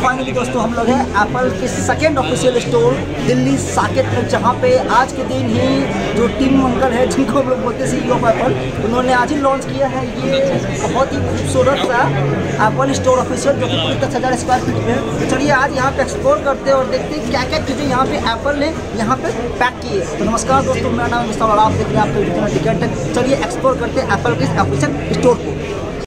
Finally दोस्तों हम लोग हैं एप्पल के second official store Delhi Saket में, जहाँ पे आज के दिन ही जो टीम अंकल है जिनको हम लोग बोलते हैं CEO ऑफ एप्पल, उन्होंने आज ही लॉन्च किया है ये बहुत ही खूबसूरत सा एप्पल स्टोर ऑफिशियल जो कि पूरी 10,000 स्क्वायर फीट में है। तो चलिए आज यहाँ पे एक्सप्लोर करते हैं और देखते हैं क्या क्या चीज़ें यहाँ पे एप्पल ने यहाँ पे पैक की है। तो नमस्कार दोस्तों, मेरा नाम है और आप देख रहे हैं आपके यूट्यूब टिकट है। चलिए एक्सप्लोर करते हैं एप्पल के ऑफिशियल स्टोर को।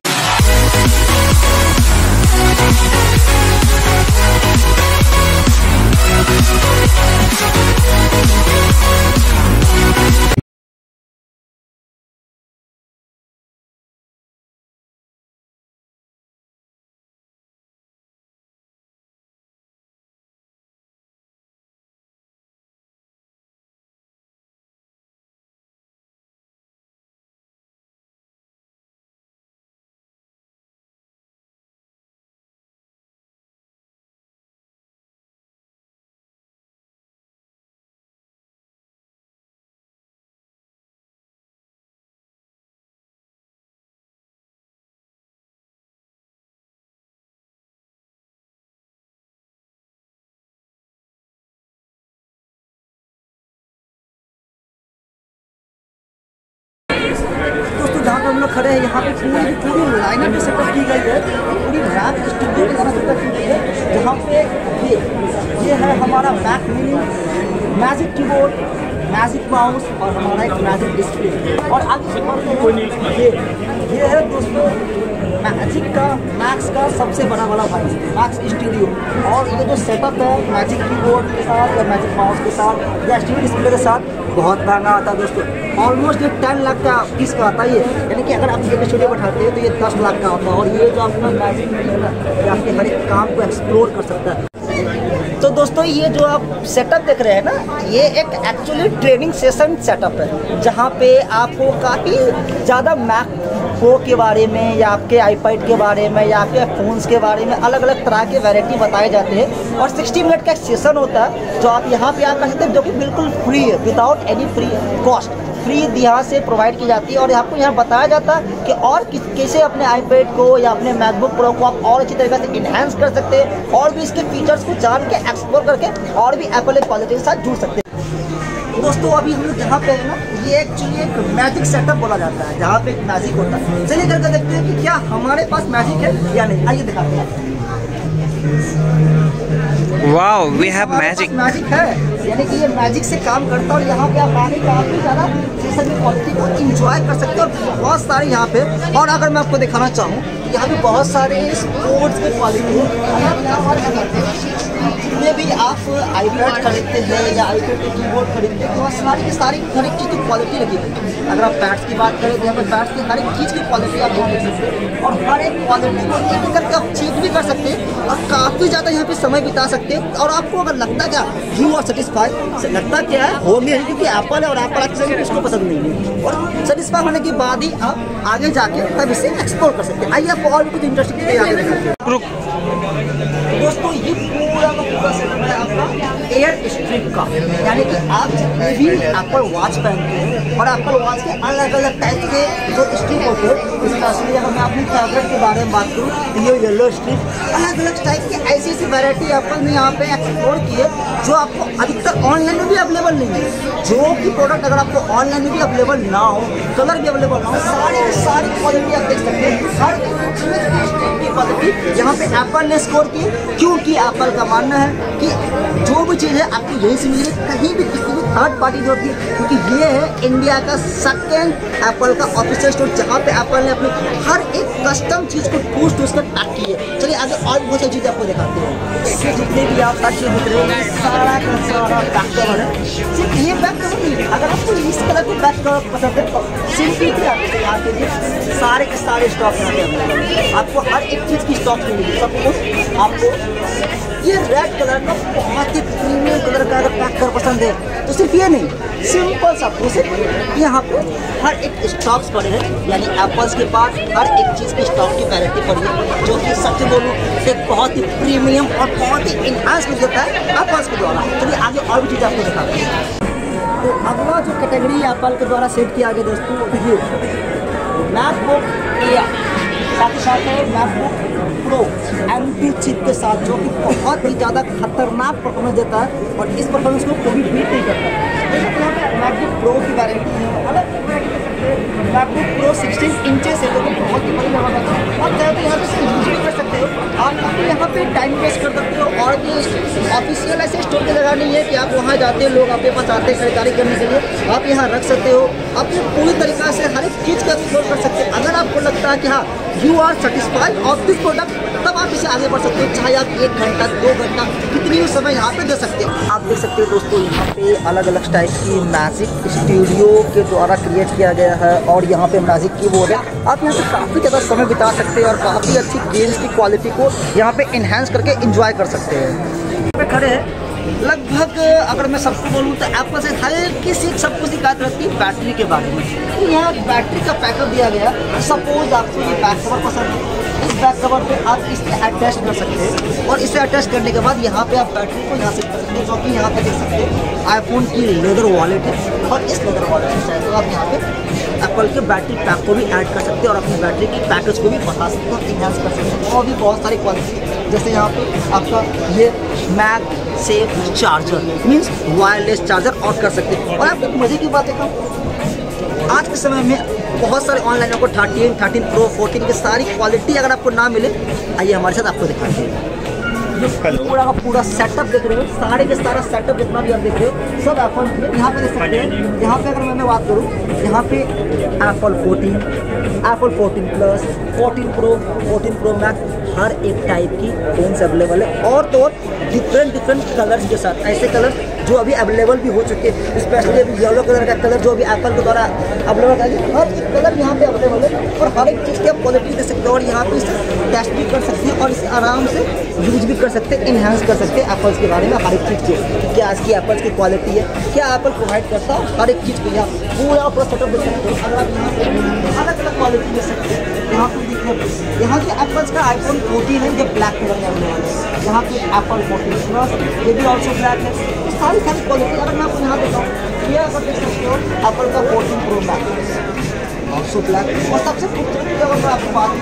जहाँ पे हम लोग खड़े हैं यहाँ पे पूरी लाइनअप भी सेटअप की गई है, पूरी रैप स्टूडियो की तरह सेटअप की गई है। जहाँ पे ये है हमारा Mac mini, magic keyboard, magic mouse और हमारा एक मैजिक डिस्प्ले। और आगे ये है दोस्तों मैजिक का मैक्स का सबसे बड़ा भाई मैक्स स्टूडियो। और ये जो सेटअप है मैजिक कीबोर्ड के साथ या मैजिक माउस के साथ या स्टूडियो डिस्प्ले के साथ बहुत महंगा आता है दोस्तों। ऑलमोस्ट ये 10 लाख का पीस का आता है ये, यानी कि अगर आप ये स्टूडियो बैठाते हैं तो ये 10 लाख का आता है। और ये जो आपका मैजिक है ना, ये आपके हर एक काम को एक्सप्लोर कर सकता है। तो दोस्तों ये जो आप सेटअप देख रहे हैं ना, ये एक एक्चुअली ट्रेनिंग सेशन सेटअप है, जहाँ पे आपको काफ़ी ज़्यादा मैक प्रो के बारे में या आपके आईपैड के बारे में या आपके फ़ोन्स के बारे में अलग अलग तरह के वैरायटी बताए जाते हैं। और 60 मिनट का एक सेशन होता है जो आप यहाँ पे आप कर सकते हैं, जो कि बिल्कुल फ्री है, without any free cost, free यहाँ से प्रोवाइड की जाती है। और आपको यहाँ बताया जाता है कि और कैसे अपने आईपैड को या अपने मैकबुक प्रो को आप और अच्छी तरीके से इन्हांस कर सकते हैं और भी इसके फीचर्स को जान के एक्सप्लोर करके और भी एप्पल क्वालिटी के साथ जुड़ सकते हैं। दोस्तों अभी हम लोग जहाँ पे है ना, ये एक्चुअली एक मैजिक सेटअप बोला जाता है, जहाँ पे एक मैजिक होता है। चलिए करके देखते हैं कि क्या हमारे पास मैजिक है या नहीं, आइए दिखाते हैं। Wow, we have magic. Magic है, यानी कि ये मैजिक से काम करता है। और यहाँ पे आप आने काफ़ी ज़्यादा सेशन की क्वालिटी को इंजॉय कर सकते हो। और बहुत सारे यहाँ पे, और अगर मैं आपको दिखाना चाहूँ तो यहाँ पे बहुत सारे स्पोर्ट्स की क्वालिटी जितने भी आप आईपैड खरीदते हैं या आईपैड के कीबोर्ड खरीदते हैं, तो सारी हर एक चीज़ की क्वालिटी लगी है। अगर आप पैड्स की बात करें तो यहाँ पर पैड्स की हर एक चीज़ की क्वालिटी आप देख सकते हैं और हर एक क्वालिटी को एक करके आप चेक भी कर सकते हैं और काफ़ी ज़्यादा यहाँ पे समय बिता सकते हैं। और आपको अगर लगता क्या यू आर सेटिस्फाइड, लगता क्या है हो गया, क्योंकि एप्पल है और एप्पल आपके उसको पसंद नहीं है। और सेटिस्फाई होने के बाद ही आप आगे जाके तब इसे एक्सप्लोर कर सकते हैं। आइए आपको और भी कुछ इंटरेस्टिंग चीज़ें आगे दिखाते हैं। दोस्तों ये पूरा का पूरा सेटअप है आपका एयर स्ट्रिप का, यानी कि आप जितने भी एप्पल वॉच पहनते हैं और एप्पल वॉच के अलग अलग टाइप के जो स्ट्रिप होते हैं, स्पेशली अगर मैं अपनी फेवरेट के बारे में बात करूँ तो ये येलो स्ट्रिप, अलग अलग टाइप की ऐसी वैरायटी एप्पल ने यहाँ पे एक्सप्लोर की है जो आपको अधिकतर ऑनलाइन में भी अवेलेबल नहीं है। जो कि प्रोडक्ट अगर आपको ऑनलाइन में भी अवेलेबल ना हो, कलर भी अवेलेबल ना हो, सारी क्वालिटी आप देख सकते हैं। हर स्ट्रिप की क्वालिटी यहाँ पे एप्पल ने स्कोर की, क्योंकि एप्पल का मानना है कि जो भी चीज़ है आपको यहीं से मिलेगी, कहीं भी किसी भी थर्ड पार्टी जो होती है। क्योंकि ये है इंडिया का सेकेंड एप्पल का ऑफिशियल स्टोर, जहाँ पे एप्पल ने अपनी हर एक कस्टम चीज़ को ठूस कर पैक की है। चलिए आगे और बहुत सारी चीज़ें आपको दिखाते हैं। देखिए जितने भी आप पैक दिख रहे हैं सारा का सारा बैक कवर है। सिर्फ ये बैक कवर नहीं, अगर आपको इस तरह के बैक कवर पसंद है तो सिंपली आके देखिए सारे के सारे स्टॉक हैं। आपको हर एक चीज़ की स्टॉक मिलेगी। सपोज आपको ये रेड कलर का बहुत ही प्रीमियम कलर का अगर पैक कर पसंद है तो सिर्फ ये नहीं, सिंपल सा सिर्फ यहाँ पे हर एक स्टॉक्स पड़े हैं, यानी एप्पल्स के पास हर एक चीज़ की स्टॉक की वैरायटी पड़ी है, जो कि सच बोलूँ एक बहुत ही प्रीमियम और बहुत ही इन्हांस मिल जाता है एप्पल्स के द्वारा। चलिए आगे और भी चीज़ आपको दिखाते हैं। तो अगला जो कैटेगरी एप्पल के द्वारा सेट किया गया दोस्तों, ये मैकबुक एयर साथ ही साथ है मैकबुक प्रो M2 चिप के साथ, जो कि बहुत ही ज़्यादा खतरनाक परफॉर्मेंस देता है और इस परफॉर्मेंस को कोई भी बीट नहीं करता। मैकबुक प्रो की वारंटी है, अलग मैकबुक प्रो 16 इंचेस है, जो कि बहुत ही बड़ी लगा था। आप चाहे तो यहाँ पे यूज भी कर सकते हो, आप यहाँ पे टाइम वेस्ट कर सकते हो। और भी ऑफिशियल ऐसे स्टोर की जगह नहीं है कि आप वहाँ जाते हो, लोग आपके पास आते हैं खरीदारी करने के लिए, आप यहाँ रख सकते हो। आप ये पूरी तरीक़ा से हर एक चीज़ का एक्सप्लोर कर सकते हैं। अगर आपको लगता है कि हाँ you are satisfied of this product, तब आप इसे आगे बढ़ सकते हो। चाहे आप 1 घंटा 2 घंटा कितनी भी समय यहाँ पे दे सकते हो। आप देख सकते हो दोस्तों, यहाँ पे अलग अलग टाइप की मैजिक स्टूडियो के द्वारा क्रिएट किया गया है और यहाँ पे मैजिक कीबोर्ड है। आप यहाँ पे काफ़ी ज़्यादा समय बिता सकते हैं और काफ़ी अच्छी गेम्स की क्वालिटी को यहाँ पे इन्हेंस करके इंजॉय कर सकते हैं। यहाँ पे खड़े हैं लगभग, अगर मैं सबको बोलूँ तो एप्पल से हल्की सी सब कुछ शिकायत रहती है बैटरी के बारे में। तो यहाँ बैटरी का बैकअप दिया गया। सपोज आपको ये बैक कवर पसंद है, इस बैक कवर पे आप इसे अटैच कर सकते हैं और इसे अटैच करने के बाद यहाँ पे आप बैटरी को यहाँ से कर सकते हैं, जो कि यहाँ पे देख सकते हैं आईफोन की लेदर वॉलेट है। और इस लेदर वॉलेट से चाहे तो आप यहाँ पे एप्पल के बैटरी पैक को भी ऐड कर सकते हैं और अपनी बैटरी की पैकेज को भी बता सकते हैं, इन्हांस कर सकते हैं। और भी बहुत सारी क्वालिटी, जैसे यहाँ पे आपका ये MagSafe charger means wireless charger और कर सकते हैं। और आपको मजे की बात देखा, आज के समय में बहुत सारे ऑनलाइन आपको 13 प्रो 14 की सारी क्वालिटी अगर आपको ना मिले, आइए हमारे साथ आपको दिखाते हैं। पूरा का पूरा सेटअप देख रहे हो, सारे के सारा सेटअप जितना भी आप देख रहे हो सब एप्पल के यहाँ पे देख सकते हैं। यहाँ पे अगर मैं बात करूँ, यहाँ पे Apple 14 plus, 14 pro, 14 pro max, हर एक टाइप की फोन्स अवेलेबल है। और तो डिफरेंट कलर्स के साथ, ऐसे कलर जो अभी अवेलेबल भी हो चुके हैं, स्पेशली अभी येलो कलर का कलर जो अभी एप्पल के द्वारा अवेलेबल है, हर एक कलर यहाँ पे अवेलेबल है और हर एक चीज़ की आप क्वालिटी दे सकते हो। और यहाँ पे टेस्ट भी कर सकते हैं और इसे आराम से यूज भी कर सकते हैं, इन्हांस कर सकते हैं एप्पल्स के बारे में हर एक चीज़ को, क्या आज की एप्पल्स की क्वालिटी है, क्या एप्पल प्रोवाइड करता है, हर एक चीज़ को यहाँ पूरा सेटअप दे सकते हो। अगर आप यहाँ पे अलग अलग क्वालिटी दे सकते हैं, यहाँ पे देखिए यहाँ के एप्पल्स का आईफोन 14 है, ये ब्लैक कलर में अवेलेबल है। यहाँ पे एप्पल 14 प्लस, ये भी ऑल्सो ब्लैक है। सारी क्वालिटी अगर मैं आपको यहाँ देता हूँ, ये अगर देख सकते हो एप्पल का 14 प्रो मैक्स ऑल्सो ब्लैक। और सबसे खूबसूरत अगर मैं आपको बात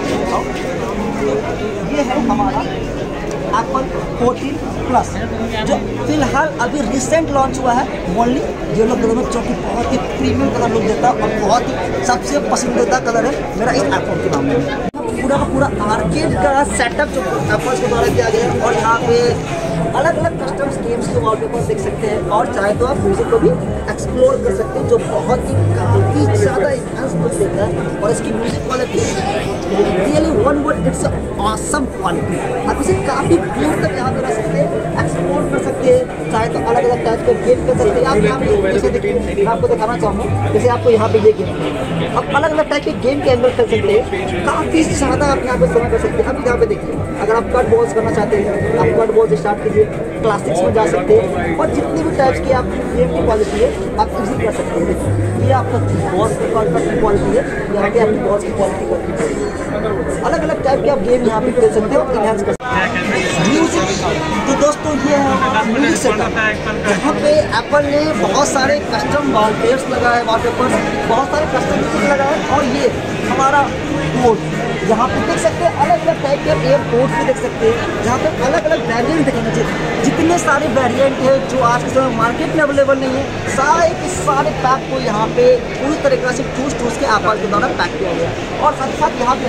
बताऊँ, ये है हमारा एप्पल 14 प्लस, जो फिलहाल अभी रिसेंट लॉन्च हुआ है, ओनली येलो कलर में, जो कि बहुत ही प्रीमियम कलर लुक देता है और बहुत ही सबसे पसंदीदा कलर है मेरा इस एप्पल के नाम में। पूरा का पूरा आर्केड का सेटअप जो एप्पल के द्वारा किया गया है और यहाँ पे अलग अलग कस्टम्स गेम्स के वॉलपेपर देख सकते हैं। और चाहे तो आप म्यूजिक को भी एक्सप्लोर कर सकते हैं, जो बहुत ही काफ़ी ज़्यादा इन्हांस लुक देता है। और इसकी music quality really one word, it's awesome quality. आप इसे काफ़ी दूर तक यहाँ पे रख सकते हैं, एक्सप्लोर कर सकते हैं, चाहे तो अलग अलग टाइप के गेम कर सकते हैं। आप यहाँ पे जैसे देखिए, मैं आपको दिखाना चाहूँगा, जैसे आपको यहाँ पे ये गेम, आप अलग अलग टाइप के गेम के अंदर कर सकते हैं, काफ़ी ज़्यादा आप यहाँ पे समय कर सकते हैं। अब यहाँ पे देखिए, अगर आप कट बॉल्स करना चाहते हैं, आप कट बॉल्स स्टार्ट कीजिए, क्लासिक्स में जा सकते हैं और जितनी भी टाइप्स की आपकी गेम की क्वालिटी है आप इजी कर सकते हैं। देखिए ये आपका बॉस की क्वालिटी है, यहाँ पे आपकी बॉस की क्वालिटी, अलग अलग टाइप के आप गेम यहाँ पे खेल सकते हो, इन्हांस कर सकते हैं। म्यूजिक, तो दोस्तों ये है म्यूजिक सेटअप, यहाँ पे एप्पल ने बहुत सारे कस्टम वॉलपेपर्स लगाए, बहुत सारे कस्टम म्यूजिक लगाए। और ये हमारा बोर्ड, यहाँ पे देख सकते हैं अलग अलग टाइप के एयरपोर्ट भी देख सकते हैं, जहाँ पे अलग अलग वेरिएंट दिखाना चाहिए। जितने सारे वेरिएंट है जो आज के समय मार्केट में अवेलेबल नहीं है, सारे के सारे पैक को यहाँ पे पूरी तरीके से चूज के एप्पल के द्वारा पैक किया गया। और साथ ही साथ यहाँ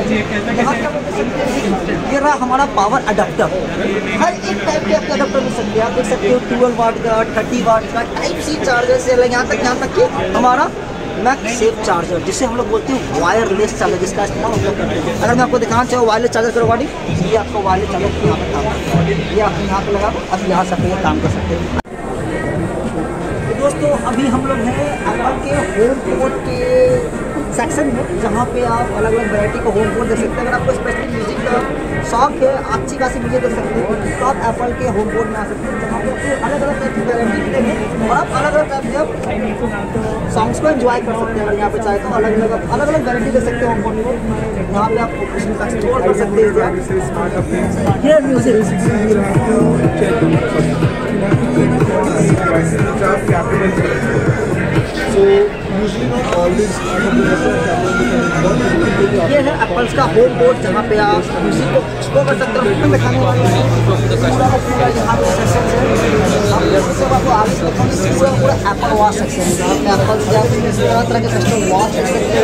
पे ये रहा हमारा पावर अडाप्टर, हर एक टाइप के आपके अडाप्टर मिल सकते हैं। आप देख सकते हो 12 वाट का, 30 वाट का, टाइप सी चार्जर से यहाँ तक कि हमारा मैक सेफ चार्जर, जिसे हम लोग बोलते हैं वायरलेस चार्जर, जिसका इस्तेमाल हम लोग करते हैं। अगर मैं आपको दिखाना चाहूँ वायरलेस चार्जर करवा दी, ये आपको वायरलेस चार्जर यहाँ पे काम करता है, ये आप यहाँ पे लगा दो, अब यहाँ से ये काम कर सकते हैं। तो दोस्तों अभी हम लोग हैं एप्पल के होम पोर्ट के सेक्शन में, जहाँ पे आप अलग अलग वैरायटी का होम पोर्ट देख सकते हैं। अगर आपको स्पेशली म्यूजिक का शौक है, अच्छी खासी म्यूजिक देख सकते हैं, तो आप एप्पल के होम पोर्ट में आ सकते हैं, जहाँ पे आपको अलग अलग टाइप की वैरायटी मिलेगी और आप अलग अलग टाइप के सॉन्ग्स को एंजॉय कर सकते हैं। अगर यहाँ पे चाहे तो अलग अलग वैरायटी दे सकते हैं होम पोर्ट में, यहाँ पे आप एक्सप्लोर कर सकते हैं। ये म्यूजिक ये है एप्पल्स का होम बोर्ड, जहाँ पे आप म्यूजिक को एक्सप्लोर कर सकते हो। दिखाने वाले हैं पूरा का पूरा यहाँ पे सेक्शन है। आप जैसे आपको आगे से दिखाएंगे पूरा एप्पल वॉच सेक्शन है, जहाँ पे एप्पल्स तरह के कस्टम वॉच कर सकते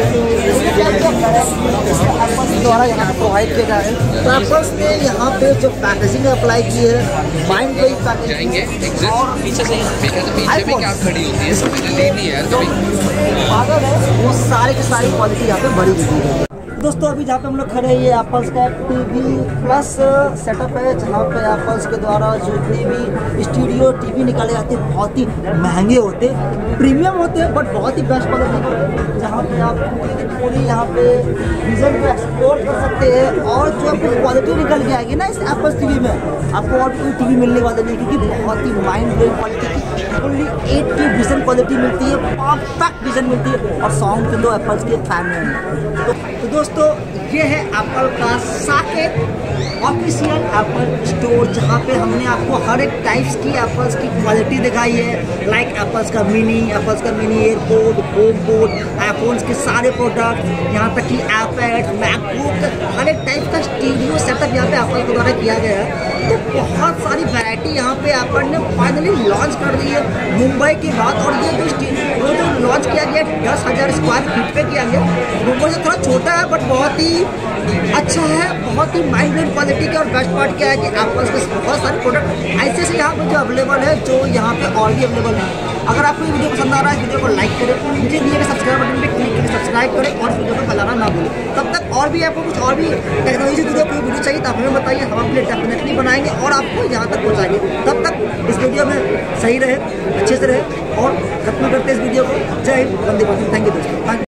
हैं। एप्पल्स द्वारा यहाँ पे प्रोवाइड किया गया है। तो एप्पल्स ने यहाँ पे जो पैकेजिंग अप्लाई की है, माइंड ब्लोइंग पैकेजिंग, और पीछे भी क्या खड़ी होती है जो मॉडल है वो सारे की सारी क्वालिटी यहाँ पे बड़ी हुई है। दोस्तों अभी जहाँ पे हम लोग खड़े हैं, ये एप्पल्स का टीवी प्लस सेटअप है, जहाँ पे एप्पल्स के द्वारा जो टीवी स्टूडियो टीवी निकाले जाते हैं बहुत ही महंगे होते हैं, प्रीमियम होते हैं, बट बहुत ही बेस्ट क्वालिटी, जहाँ पे आप पूरी यहाँ पे विजन को एक्सप्लोर कर सकते हैं। और जो आपको क्वालिटी निकल के आएगी ना इस एप्पल्स टीवी में, आपको और कोई टीवी मिलने वाले नहीं, क्योंकि बहुत ही माइंड ब्लोइंग क्वालिटी की फुल्ली 8K विजन क्वालिटी मिलती है, परफेक्ट विजन मिलती है। और साउंड के दो एप्पल्स के फैन हैं। तो दोस्तों ये है एप्पल का साकेत ऑफिशियल एप्पल स्टोर, जहाँ पे हमने आपको हर एक टाइप्स की एप्पल्स की क्वालिटी दिखाई है, लाइक एप्पल्स का mini airport, home board, iPhones के सारे प्रोडक्ट, यहाँ तक कि आईपैड, मैकबुक, हर एक टाइप का स्टूडियो सेटअप यहाँ पे एप्पल के द्वारा किया गया है। तो बहुत सारी वैरायटी यहाँ पे एप्पल ने फाइनली लॉन्च कर दी है मुंबई की बात। और ये जो लॉन्च किया गया 10,000 स्क्वायर फीट पे किया गया, मुंबई से थोड़ा छोटा है बट बहुत ही अच्छा है, बहुत ही माइंड ब्लोइंग क्वालिटी के। और बेस्ट पार्ट क्या है कि एप्पल्स के बहुत सारे प्रोडक्ट ऐसे से यहाँ पे जो अवेलेबल है, जो यहाँ पे और भी अवेलेबल है। अगर आपको ये वीडियो पसंद आ रहा है, वीडियो को लाइक करें, नीचे दिए गए सब्सक्राइब बटन पे क्लिक करके सब्सक्राइब करें और वीडियो को फैलाना ना भूलें। तब तक और भी आपको कुछ और भी टेक्नोलॉजी से जुड़े कोई वीडियो चाहिए तो आप हमें बताइए, हम अपने डेफिनेटली बनाएंगे और आपको यहाँ तक पहुँचाएंगे। तब तक इस वीडियो में सही रहे, अच्छे से रहे, और खत्म करते इस वीडियो को। जय हिंद, वंदे मातरम। थैंक यू दोस्तों।